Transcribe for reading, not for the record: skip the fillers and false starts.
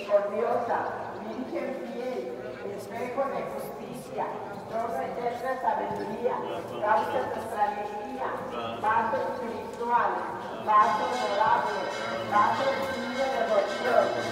misericordiosa, Virgen fiel, espejo de justicia, torre eterna sabiduría, causa de nuestra alegría, vaso espiritual, vaso honorable, vaso digno de devoción,